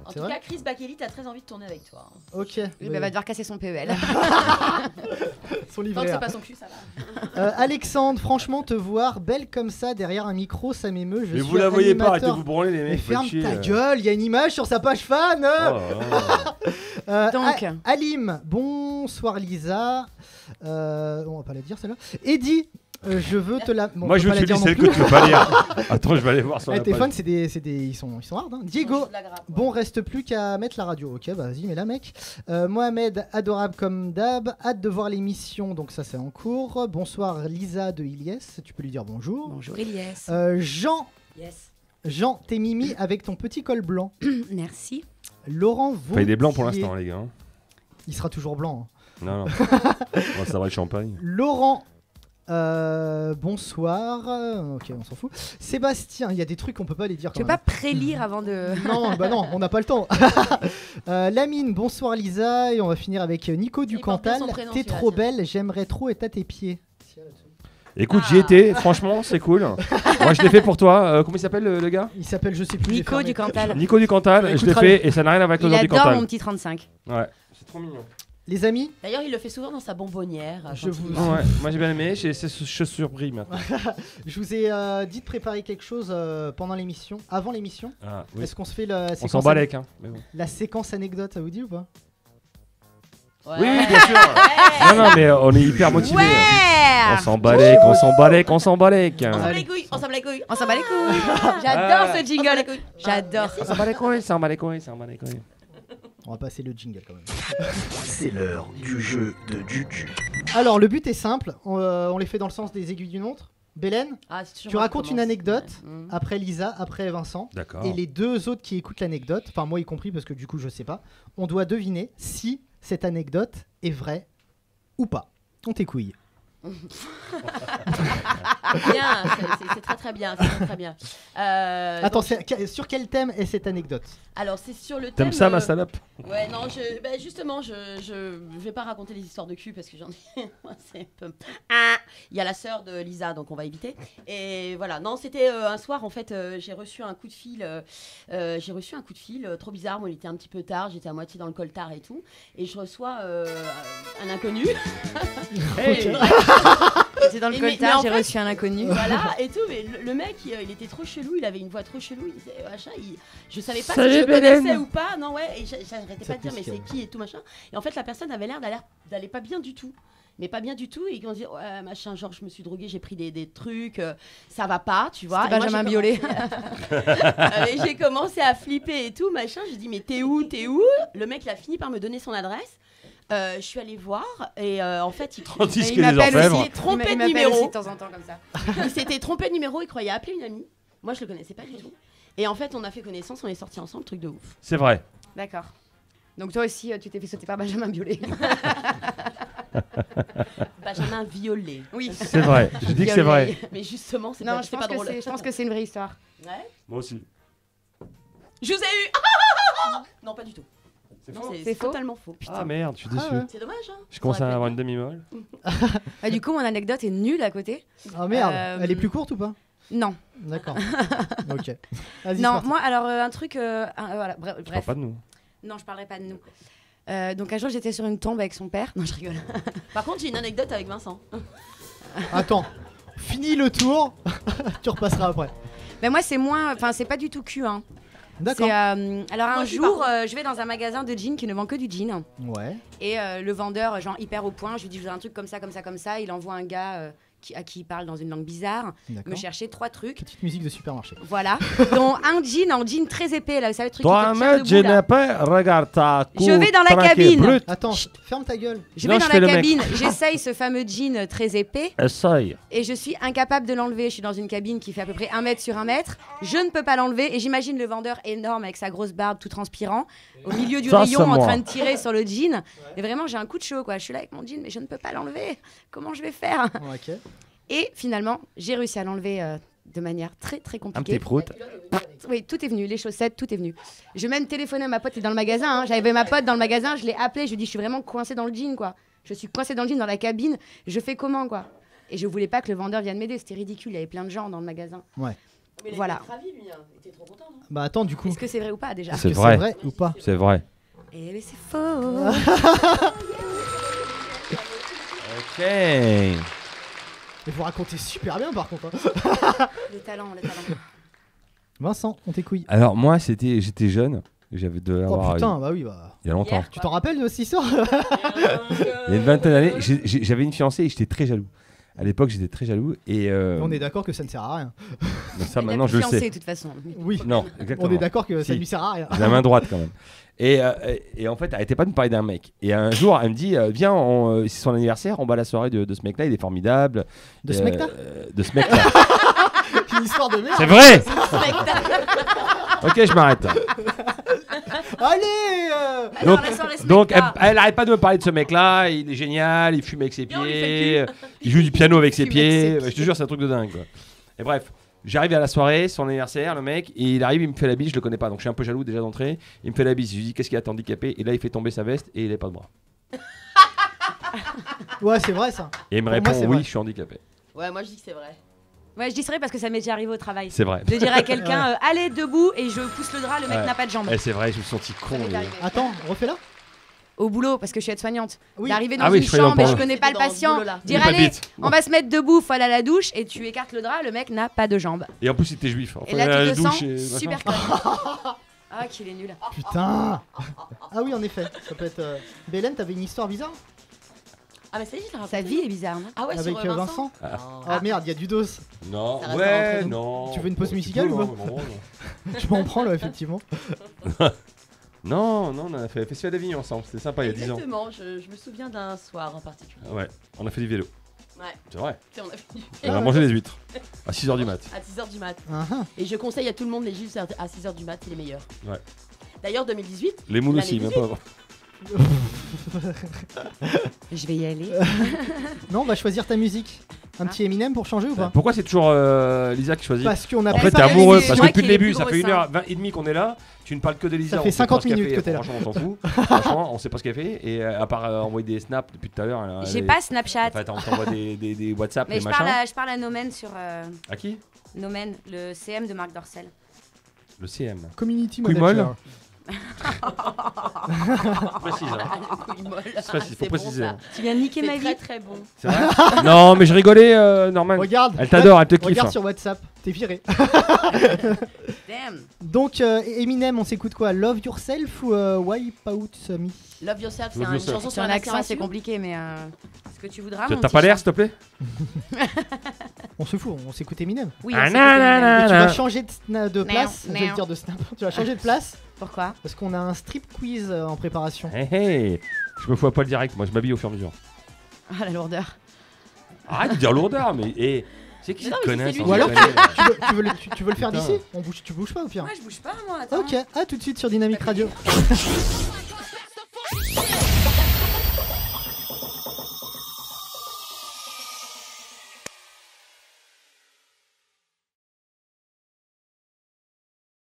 En tout cas, Chris Bakeli, t'as très envie de tourner avec toi. Ok. Oui, bah, va devoir casser son PEL. Son Tant que livret c'est A. pas son cul, ça va. Alexandre, franchement, te voir belle comme ça derrière un micro, ça m'émeut. Je Mais suis vous la voyez pas, arrêtez de animateur. vous branler les Mais mecs. ferme faites chier, ta gueule, il y a une image sur sa page fan. Donc. Alim, bonsoir Lisa. On va pas la dire celle-là. Eddie, je veux te la. Bon, Moi on je peut veux pas que la tu dire lis non celle que plus. tu veux pas lire. Attends, je vais aller voir sur la Tes fans, page. ils sont hard. Hein. Diego, bon, reste plus qu'à mettre la radio. Ok, bah vas-y, mets la mec. Mohamed, adorable comme d'hab. Hâte de voir l'émission, donc ça c'est en cours. Bonsoir Lisa de Ilyes, tu peux lui dire bonjour. Bonjour Elias. Jean, Yes. Jean, t'es Mimi avec ton petit col blanc. Merci. Laurent Enfin, il est blanc pour Vautier. l'instant, les gars. hein. Il sera toujours blanc. Hein. Non, non. On va savoir le champagne. Laurent, bonsoir. Ok, on s'en fout. Sébastien, il y a des trucs qu'on peut pas les dire. Tu Quand veux même. pas prélire avant de. Non, bah non, on n'a pas le temps. Lamine, bonsoir Lisa. Et on va finir avec Nico du Il porte bien Cantal. son prénom, T'es celui-là, trop tiens. belle, j'aimerais trop être à tes pieds. Écoute, j'y étais, franchement, c'est cool. Moi, je l'ai fait pour toi. Comment il s'appelle le gars? Il s'appelle, je sais plus. j'ai Nico fermé. du Cantal. Nico du Cantal, je l'ai Écoutera fait et ça n'a rien à voir avec Il l'odeur du adore Cantal. mon petit 35. Ouais, c'est trop mignon. Les amis, D'ailleurs, il le fait souvent dans sa bonbonnière. Je quand vous- il- Ouais, moi j'ai bien aimé, j'ai ces chaussures brillent maintenant. je vous ai dit de préparer quelque chose pendant l'émission, avant l'émission. Ah, oui. Est-ce qu'on se fait la On séquence, s'en bat avec, hein. Mais bon. la séquence anecdote, ça vous dit ou pas? Ouais. Oui, bien sûr. Non, non, mais on est hyper motivés. On s'en bat les, on s'en bat les, on s'en bat les. On s'en bat les couilles, on s'en bat les couilles. On s'en bat les couilles. J'adore ce On s'en bat jingle. les couilles. J'adore. On s'en bat les couilles, on s'en bat les couilles, on s'en bat les couilles. On va passer le jingle quand même. C'est l'heure du jeu de Juju. Alors, le but est simple, on les fait dans le sens des aiguilles d'une montre. Bélène, Ah, c'est toujours tu moi qui racontes une commence. anecdote, Ouais. Mhm. après Lisa, après Vincent. D'accord. Et les deux autres qui écoutent l'anecdote, enfin moi y compris parce que du coup je sais pas, on doit deviner si cette anecdote est vraie ou pas. On t'écouille. Bien, c'est très très bien, c'est très très bien. Attends, donc, sur quel thème est cette anecdote? alors c'est sur le thème. T'aimes ça, ma salope? Ouais, non, justement, je vais pas raconter les histoires de cul parce que j'en ai. C'est un peu. Ah, il y a la sœur de Lisa, donc on va éviter. Et voilà, non, c'était un soir en fait, j'ai reçu un coup de fil. Trop bizarre, moi il était un petit peu tard, j'étais à moitié dans le coltard et tout, et je reçois un inconnu. Hey. J'étais dans le Et mais coltard, en j'ai fait- reçu un inconnu. Voilà, et tout, mais le mec, il était trop chelou, il avait une voix trop chelou, il disait machin, je savais pas Salut, si je le Bélène. connaissais ou pas, non, ouais, et j'arrêtais Ça pas de dire, mais pique, c'est qui et tout, machin. Et en fait, la personne avait l'air d'aller pas bien du tout. Mais pas bien du tout, et ils ont dit, ouais, machin, genre, je me suis droguée, j'ai pris des trucs, ça va pas, tu vois. C'était Et moi, Benjamin j'ai Biolay. et j'ai commencé à flipper et tout, machin. J'ai dit, mais t'es où? Le mec, il a fini par me donner son adresse. Je suis allée voir, et en fait, il 36 Il que les m'appelle orfèvres. aussi. trompé Il de m'appelle numéro. aussi de temps en temps comme ça. il s'était trompé de numéro, il croyait appeler une amie. Moi, je le connaissais pas du tout. Et en fait, on a fait connaissance, on est sortis ensemble, truc de ouf. C'est vrai. D'accord. Donc toi aussi, tu t'es fait sauter par Benjamin Biolay. Benjamin violé. Oui. C'est vrai. Je dis que c'est vrai. Mais justement, c'est Non, pas, je c'est pense pas drôle. je pense que c'est une vraie histoire. Ouais. Moi aussi. Je vous ai eu. Non, pas du tout. Non, C'est c'est faux totalement faux. Ah merde, je suis déçu. ouais. C'est dommage, hein. Je commence Ça aurait à pu avoir être une demi-molle. Ah, du coup, mon anecdote est nulle à côté. Ah merde, Euh, elle est plus courte ou pas? Non. D'accord. Ok. Vas-y, c'est Non, parti. moi, alors, un truc. Voilà, Je parle bref. pas de nous. Non, je parlerai pas de nous. Donc, un jour, j'étais sur une tombe avec son père. Non, je rigole. Par contre, j'ai une anecdote avec Vincent. Attends, finis le tour, tu repasseras après. Mais moi, c'est moins. Enfin, c'est pas du tout cul, hein. D'accord. C'est, alors, Moi, un je suis jour, par je vais dans un magasin de jeans qui ne vend que du jean. Ouais. Et le vendeur, genre hyper au point, je lui dis, je veux un truc comme ça, comme ça, comme ça. Il envoie un gars à qui il parle dans une langue bizarre, D'accord. me chercher 3 trucs. Petite musique de supermarché. Voilà. Dont un jean en jean très épais, là, vous savez, le truc qui Toi, te tient mec, je debout, là. n'ai pas. Regarde ta Je vais dans la cabine. Attends, ferme ta gueule. Je Non, vais je dans fais la le mec. cabine, j'essaye ce fameux jean très épais Essaye. et je suis incapable de l'enlever. Je suis dans une cabine qui fait à peu près 1 mètre sur 1 mètre. Je ne peux pas l'enlever et j'imagine le vendeur énorme avec sa grosse barbe tout transpirant au milieu du Ça, rayon c'est en moi. train de tirer sur le jean. Et vraiment, j'ai un coup de chaud, quoi. Je suis là avec mon jean, mais je ne peux pas l'enlever. Comment je vais faire? Ok. Et finalement, j'ai réussi à l'enlever de manière très très Un compliquée. petit prout. Oui, tout est venu, les chaussettes, tout est venu. Je même téléphoné à ma pote qui est dans le magasin. Hein. J'avais ma pote dans le magasin, je l'ai appelée, je lui ai dit, je suis vraiment coincée dans le jean, quoi. Je suis coincée dans le jean, dans la cabine, je fais comment, quoi. Et je voulais pas que le vendeur vienne m'aider, c'était ridicule, il y avait plein de gens dans le magasin. Ouais. Mais Voilà. il était ravi, lui, hein. Il était trop content, non? Bah attends, du coup. Est-ce que c'est vrai ou pas déjà? C'est Est-ce que vrai. ou pas? C'est vrai. Eh mais c'est faux. Ok. Et vous racontez super bien par contre. Les talents. Vincent, on t'écouille. Alors moi, j'étais jeune. J'avais de Oh avoir putain, bah oui, bah. il y a longtemps. Hier. Tu t'en rappelles de cette histoire? Il y a une vingtaine d'années, j'avais une fiancée et j'étais très jaloux. À l'époque, j'étais très jaloux et On est d'accord que ça ne sert à rien. ça Il a maintenant plus je le fiancé, sais. de toute façon. Oui, Non, exactement. on est d'accord que ça Si. lui sert à rien. J'ai la main droite quand même. Et en fait, elle arrêtait pas de me parler d'un mec. Et un jour, elle me dit viens, c'est son anniversaire, on va à la soirée de ce mec-là, il est formidable. De ce mec-là De ce mec-là. Une histoire de merde. C'est vrai. Ok, je m'arrête. là. Allez Alors, la soirée se Donc met pas. elle arrête pas de me parler de ce mec-là, il est génial, il fume avec ses Et on lui pieds, fait il joue du piano avec ses Il fume avec pieds, ses je te jure c'est un truc de dingue quoi. Et bref, j'arrive à la soirée, son anniversaire, le mec, et il arrive, il me fait la bise, je le connais pas, donc je suis un peu jaloux déjà d'entrée, il me fait la bise, je lui dis qu'est-ce qu'il a handicapé, et là il fait tomber sa veste et il a pas de bras. Ouais, c'est vrai ça. Et il me Pour moi, répond c'est oui, vrai. je suis handicapé. Ouais, moi je dis que c'est vrai. Ouais, je dis vrai parce que ça m'est déjà arrivé au travail. C'est vrai. De dire à quelqu'un allez debout et je pousse le drap, le mec Ouais. n'a pas de jambes. Et c'est vrai, je me suis senti con. Ça m'est mais- arrivé. Attends, refais-la. Au boulot parce que je suis aide-soignante. Oui. D'arriver dans Ah oui, une je croyais dans chambre et le je porno. connais pas le C'était dans ce patient. boulot-là. Dire Pas de allez, bite. on va se mettre debout, faut aller à la douche et tu écartes le drap, le mec n'a pas de jambes. Et en plus, il était juif. Enfin, Et là il a la tu te douche sens et machin. super con. Ah qu'il est nul. Putain. Ah oui, en effet. Ça peut être. Bélène, t'avais une histoire bizarre Ah, mais ça y est, je l'ai raconté. Sa vie est bizarre, non? Ah ouais, avec sur Vincent. Ah. Oh merde, il y a du dos. Non, Ça reste ouais, entre nous. non. Tu veux une pause Bon, musicale peux, ou pas non, non. Tu m'en prends là, effectivement. Non, on a fait le Festival d'Avignon ensemble, c'était sympa il y a 10 ans. Exactement, je me souviens d'un soir en particulier. Ouais, on a fait du vélo. Ouais, C'est vrai. tu sais, on a fait du On a mangé des huîtres à 6h du mat. à 6h du mat. Ah, ah. Et je conseille à tout le monde les jus à 6h du mat, c'est les meilleurs. Ouais. D'ailleurs, 2018, Les moules L'année aussi, même pas avant. Je vais y aller. Non, on va choisir ta musique. Un petit Eminem pour changer ou pas? Pourquoi c'est toujours Lisa qui choisit Parce qu'on a En fait, t'es préparé amoureux les- parce moi que depuis qui le ai début, les ça plus fait gros 1h20 qu'on est là. Tu ne parles que d'Elisa. Ça on fait sait pas 50 ce qu'elle minutes fait, que t'es là. Franchement, on s'en fout. Franchement, on sait pas ce qu'elle fait. Et à part envoyer des snaps depuis tout à l'heure. J'ai pas Snapchat. En fait, on t'envoie des WhatsApp, Mais des je machins. parle à Nomen sur À qui Nomen, le CM de Marc Dorcel. Le CM. Community Couille Manager. Précise, hein. ah, le couille molle. C'est précis, faut C'est préciser, Bon, hein. ça. Tu viens de niquer ma C'est vie. très très bon. C'est vrai Non, mais je rigolais, Norman. Regarde. Elle t'adore, elle te kiffe. Regarde hein. sur WhatsApp, t'es viré. Damn. Donc Eminem, on s'écoute quoi? Love Yourself ou Wipe Out Me? Love Yourself, c'est Love une Yourself. chanson sur Sur la un accent, c'est macération. compliqué, mais ce que tu voudras. T'as mon pas petit l'air, chat. s'il te plaît On se fout, on s'écoute Eminem. Oui, Ah, on nan, s'écoute nan, Eminem. Et tu nan. vas changer de place, je vais Merde. le dire de snap. Tu vas changer de place Pourquoi? parce qu'on a un strip quiz en préparation. Hey, hey. Je me fous à poil direct, moi je m'habille au fur et à mesure. Ah la lourdeur. Arrête de dire lourdeur, mais c'est qui Mais cette non, mais connasse c'est lui en Ou alors déconner, là tu veux le faire Putain. d'ici? Tu bouges pas au pire. Moi je bouge pas moi. Attends. Ok, à tout de suite sur Dynamique Radio.